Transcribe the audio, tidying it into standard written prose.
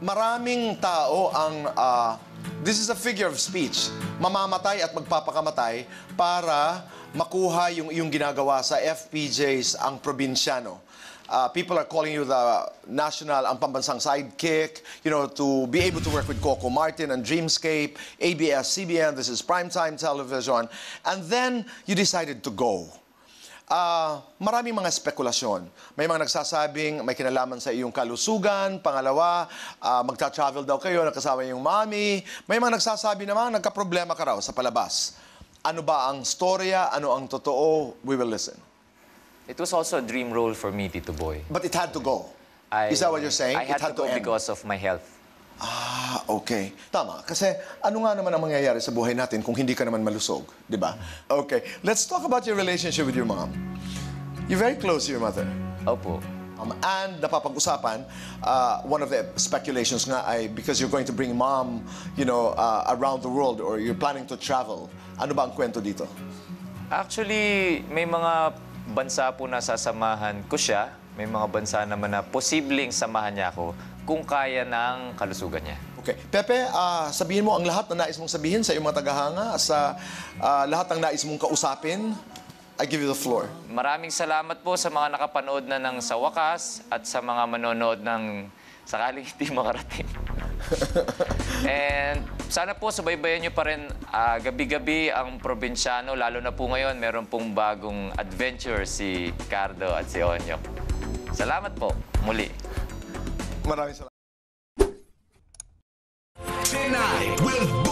maraming tao ang, this is a figure of speech, mamamatay at magpapakamatay para makuha yung ginagawa sa FPJs ang Probinsyano. People are calling you the national, ang pambansang sidekick, to be able to work with Coco Martin and Dreamscape, ABS-CBN, this is primetime television, and then you decided to go. Maraming mga spekulasyon. May mga nagsasabing may kinalaman sa iyong kalusugan. Pangalawa, magta-travel daw kayo, nakasama yung mommy. May mga nagsasabi naman, nagka-problema ka raw sa palabas. Ano ba ang storya? Ano ang totoo? We will listen. It was also a dream role for me, Tito Boy. But it had to go. Is that what you're saying? I had to go end. because of my health. Okay. Tama. Kasi ano nga naman ang mangyayari sa buhay natin kung hindi ka naman malusog, di ba? Okay. Let's talk about your relationship with your mom. You're very close to your mother. Opo. And napapag-usapan, one of the speculations nga ay because you're going to bring mom, around the world or you're planning to travel. Ano ba ang kwento dito? Actually, may mga bansa po na sasamahan ko siya. May mga bansa naman na posibleng samahan niya ako kung kaya ng kalusugan niya. Okay. Pepe, sabihin mo ang lahat na nais mong sabihin sa iyong mga tagahanga, sa lahat ng nais mong kausapin. I give you the floor. Maraming salamat po sa mga nakapanood na ng Sa Wakas at sa mga manonood ng sakaling hindi makarating. And sana po subaybayan niyo pa rin gabi-gabi ang Probinsyano. Lalo na po ngayon, meron pong bagong adventure si Cardo at si Onyok. Salamat po muli. Maraming salamat. Tonight, we'll